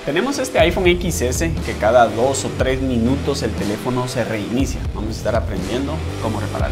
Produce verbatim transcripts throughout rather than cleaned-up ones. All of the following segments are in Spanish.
Tenemos este iPhone equis ese que cada dos o tres minutos el teléfono se reinicia. Vamos a estar aprendiendo cómo repararlo.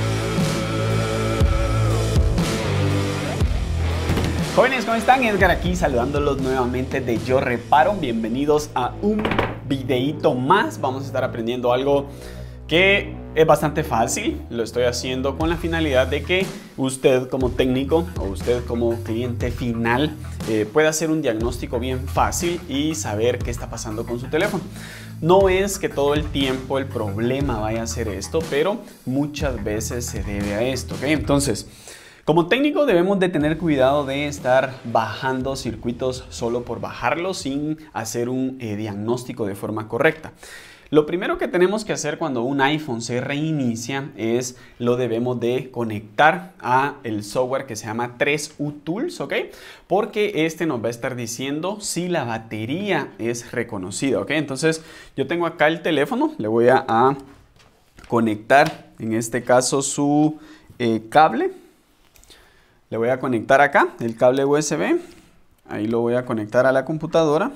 Jóvenes, ¿cómo están? Edgar aquí saludándolos nuevamente de Yo Reparo. Bienvenidos a un videíto más. Vamos a estar aprendiendo algo que es bastante fácil. Lo estoy haciendo con la finalidad de que usted como técnico o usted como cliente final eh, pueda hacer un diagnóstico bien fácil y saber qué está pasando con su teléfono. No es que todo el tiempo el problema vaya a ser esto, pero muchas veces se debe a esto, ¿ok? Entonces, como técnico debemos de tener cuidado de estar bajando circuitos solo por bajarlos sin hacer un eh, diagnóstico de forma correcta. Lo primero que tenemos que hacer cuando un iPhone se reinicia es lo debemos de conectar a el software que se llama tres U Tools, ¿ok? Porque este nos va a estar diciendo si la batería es reconocida, ¿ok? Entonces yo tengo acá el teléfono, le voy a, a conectar en este caso su eh, cable. Le voy a conectar acá el cable U S B, ahí lo voy a conectar a la computadora.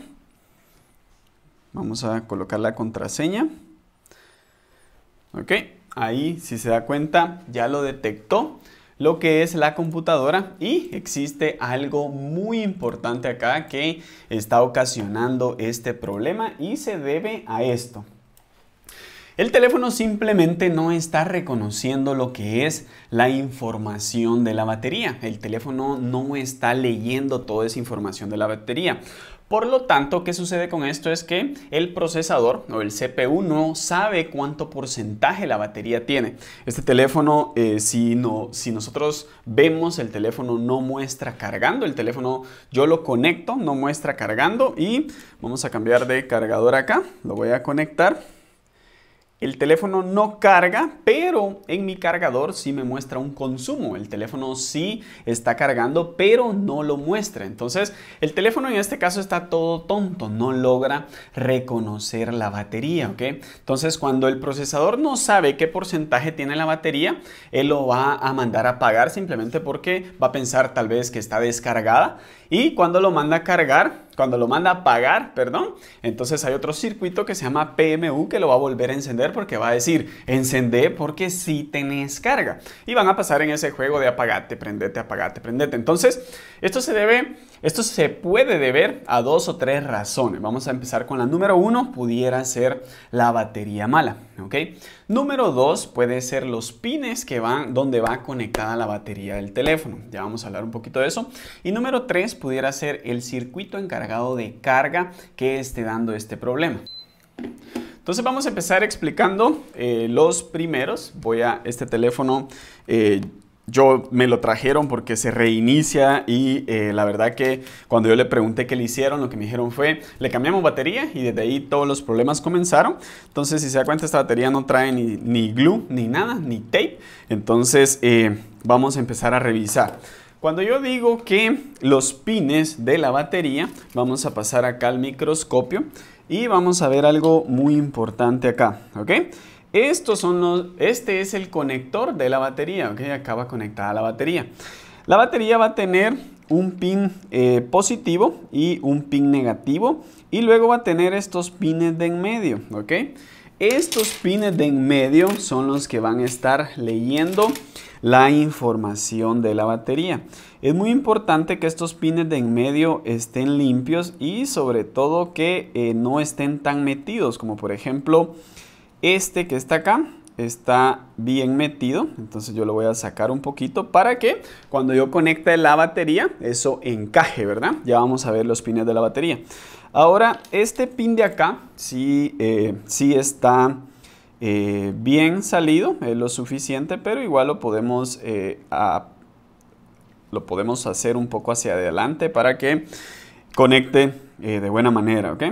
Vamos a colocar la contraseña. Ok, ahí si se da cuenta ya lo detectó lo que es la computadora y existe algo muy importante acá que está ocasionando este problema y se debe a esto. El teléfono simplemente no está reconociendo lo que es la información de la batería. El teléfono no está leyendo toda esa información de la batería. Por lo tanto, ¿qué sucede con esto? Es que el procesador o el C P U no sabe cuánto porcentaje la batería tiene. Este teléfono, eh, si, no, si nosotros vemos el teléfono no muestra cargando, el teléfono yo lo conecto, no muestra cargando y vamos a cambiar de cargador acá, lo voy a conectar. El teléfono no carga, pero en mi cargador sí me muestra un consumo. El teléfono sí está cargando, pero no lo muestra. Entonces, el teléfono en este caso está todo tonto, no logra reconocer la batería, ¿ok? Entonces, cuando el procesador no sabe qué porcentaje tiene la batería, él lo va a mandar a apagar simplemente porque va a pensar tal vez que está descargada. Y cuando lo manda a cargar, cuando lo manda a apagar, perdón, entonces hay otro circuito que se llama P M U que lo va a volver a encender porque va a decir encendé porque sí tenés carga. Y van a pasar en ese juego de apagate, prendete, apagate, prendete. Entonces, esto se debe, esto se puede deber a dos o tres razones. Vamos a empezar con la número uno, pudiera ser la batería mala, ¿ok? Número dos, puede ser los pines que van, donde va conectada la batería del teléfono. Ya vamos a hablar un poquito de eso. Y número tres, pudiera ser el circuito encargado de carga que esté dando este problema. Entonces vamos a empezar explicando eh, los primeros. Voy a este teléfono, eh, yo me lo trajeron porque se reinicia y eh, la verdad que cuando yo le pregunté qué le hicieron, lo que me dijeron fue, le cambiamos batería y desde ahí todos los problemas comenzaron. Entonces si se da cuenta esta batería no trae ni, ni glue, ni nada, ni tape. Entonces eh, vamos a empezar a revisar. Cuando yo digo que los pines de la batería, vamos a pasar acá al microscopio y vamos a ver algo muy importante acá, ¿ok? Estos son los, este es el conector de la batería, ¿ok? Acá va conectada la batería. La batería va a tener un pin eh, positivo y un pin negativo y luego va a tener estos pines de en medio, ¿ok? Estos pines de en medio son los que van a estar leyendo la información de la batería. Es muy importante que estos pines de en medio estén limpios y sobre todo que eh, no estén tan metidos, como por ejemplo este que está acá está bien metido. Entonces yo lo voy a sacar un poquito para que cuando yo conecte la batería eso encaje, ¿verdad? Ya vamos a ver los pines de la batería. Ahora este pin de acá sí, eh, sí está Eh, bien salido, es lo suficiente, pero igual lo podemos, eh, a, lo podemos hacer un poco hacia adelante para que conecte eh, de buena manera, ¿ok?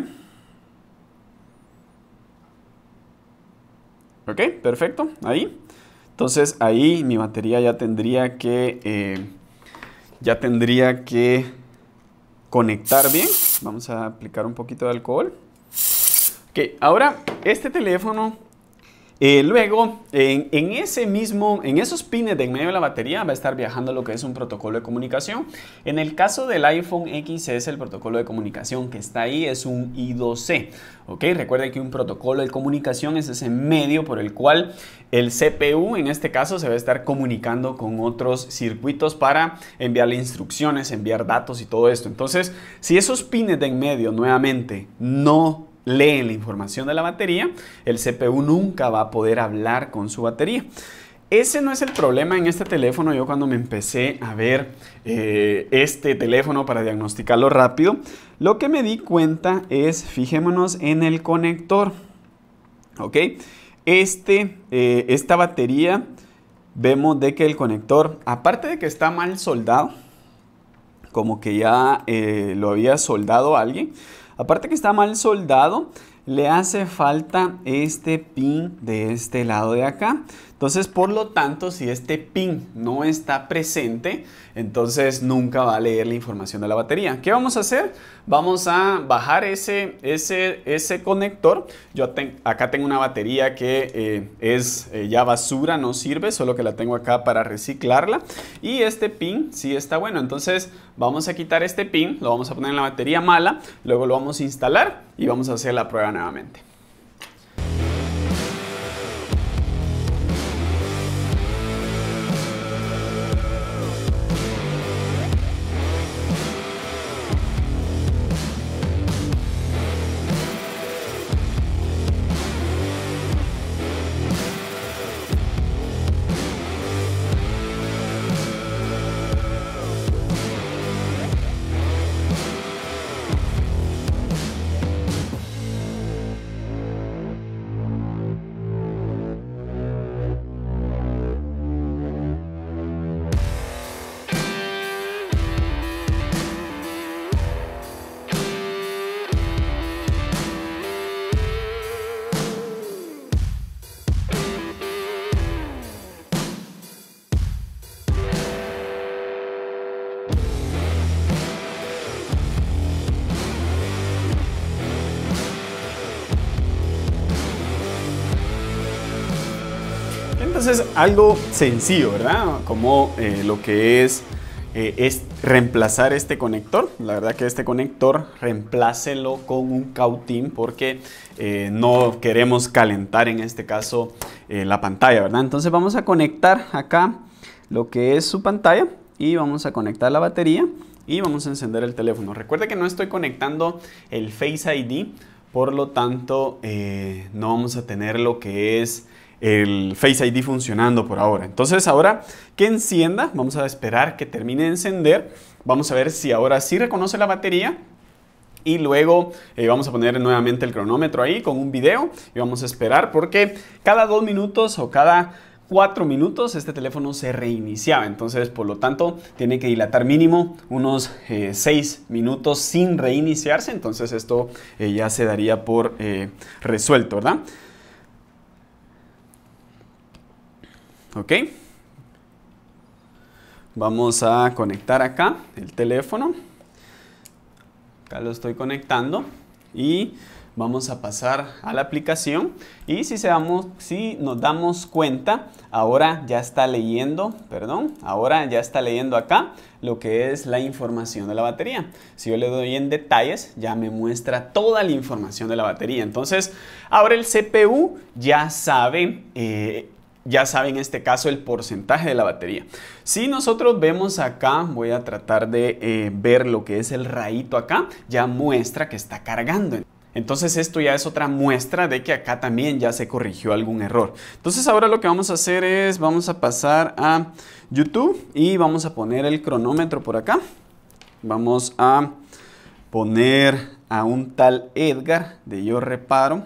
Ok, perfecto, ahí. Entonces ahí mi batería ya tendría que, eh, ya tendría que conectar bien. Vamos a aplicar un poquito de alcohol. Ok, ahora este teléfono Eh, luego, en, en ese mismo, en esos pines de en medio de la batería va a estar viajando lo que es un protocolo de comunicación. En el caso del iPhone equis ese, el protocolo de comunicación que está ahí es un I dos C. ¿Ok? Recuerden que un protocolo de comunicación es ese medio por el cual el C P U, en este caso, se va a estar comunicando con otros circuitos para enviarle instrucciones, enviar datos y todo esto. Entonces, si esos pines de en medio nuevamente no leen la información de la batería, el C P U nunca va a poder hablar con su batería. Ese no es el problema en este teléfono. Yo cuando me empecé a ver eh, este teléfono para diagnosticarlo rápido, lo que me di cuenta es, fijémonos en el conector. ¿Ok? Este, eh, esta batería, vemos de que el conector, aparte de que está mal soldado, como que ya eh, lo había soldado alguien, aparte que está mal soldado, le hace falta este pin de este lado de acá. Entonces, por lo tanto, si este pin no está presente, entonces nunca va a leer la información de la batería. ¿Qué vamos a hacer? Vamos a bajar ese, ese, ese conector. Yo ten, acá tengo una batería que eh, es eh, ya basura, no sirve, solo que la tengo acá para reciclarla. Y este pin sí está bueno. Entonces, vamos a quitar este pin, lo vamos a poner en la batería mala, luego lo vamos a instalar y vamos a hacer la prueba nuevamente. Entonces, algo sencillo, ¿verdad? Como eh, lo que es, eh, es reemplazar este conector. La verdad que este conector, reemplácelo con un cautín porque eh, no queremos calentar en este caso eh, la pantalla, ¿verdad? Entonces vamos a conectar acá lo que es su pantalla y vamos a conectar la batería y vamos a encender el teléfono. Recuerde que no estoy conectando el Face I D, por lo tanto eh, no vamos a tener lo que es el Face I D funcionando por ahora. Entonces ahora que encienda, vamos a esperar que termine de encender. Vamos a ver si ahora sí reconoce la batería. Y luego eh, vamos a poner nuevamente el cronómetro ahí con un video. Y vamos a esperar porque cada dos minutos o cada cuatro minutos este teléfono se reiniciaba. Entonces, por lo tanto, tiene que dilatar mínimo unos eh, seis minutos sin reiniciarse. Entonces esto eh, ya se daría por eh, resuelto, ¿verdad? Ok, vamos a conectar acá el teléfono. Acá lo estoy conectando y vamos a pasar a la aplicación. Y si, se damos, si nos damos cuenta, ahora ya está leyendo, perdón, ahora ya está leyendo acá lo que es la información de la batería. Si yo le doy en detalles, ya me muestra toda la información de la batería. Entonces, ahora el C P U ya sabe eh, ya sabe en este caso el porcentaje de la batería. Si nosotros vemos acá, voy a tratar de eh, ver lo que es el rayito acá, ya muestra que está cargando. Entonces esto ya es otra muestra de que acá también ya se corrigió algún error. Entonces ahora lo que vamos a hacer es, vamos a pasar a YouTube y vamos a poner el cronómetro por acá. Vamos a poner a un tal Edgar de Yo Reparo.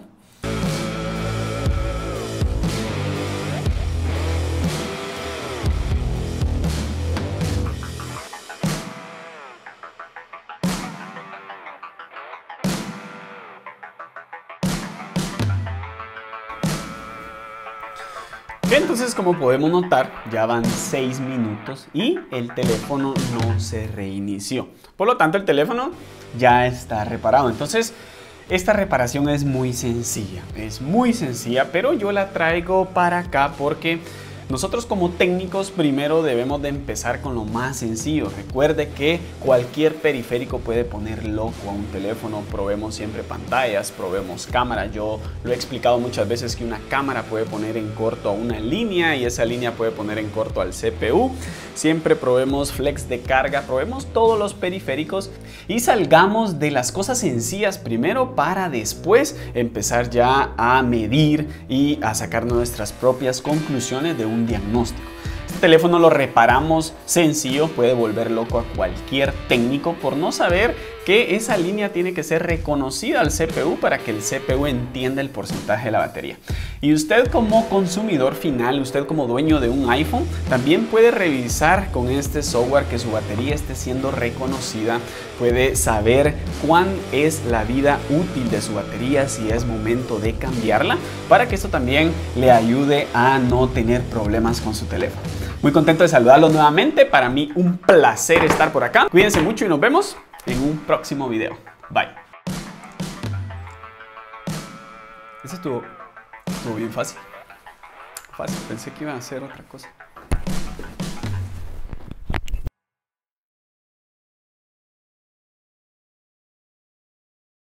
Entonces, como podemos notar, ya van seis minutos y el teléfono no se reinició. Por lo tanto, el teléfono ya está reparado. Entonces, Esta reparación es muy sencilla, es muy sencilla, pero yo la traigo para acá porque nosotros como técnicos primero debemos de empezar con lo más sencillo. Recuerde que cualquier periférico puede poner loco a un teléfono. Probemos siempre pantallas, probemos cámara. Yo lo he explicado muchas veces que una cámara puede poner en corto a una línea y esa línea puede poner en corto al C P U. Siempre probemos flex de carga, probemos todos los periféricos y salgamos de las cosas sencillas primero para después empezar ya a medir y a sacar nuestras propias conclusiones de un diagnóstico. Este teléfono lo reparamos sencillo, puede volver loco a cualquier técnico por no saber que esa línea tiene que ser reconocida al C P U para que el C P U entienda el porcentaje de la batería. Y usted como consumidor final, usted como dueño de un iPhone, también puede revisar con este software que su batería esté siendo reconocida, puede saber cuán es la vida útil de su batería, si es momento de cambiarla, para que esto también le ayude a no tener problemas con su teléfono. Muy contento de saludarlos nuevamente, para mí un placer estar por acá. Cuídense mucho y nos vemos en un próximo video. Bye. Eso estuvo, estuvo bien fácil. Fácil, pensé que iba a hacer otra cosa.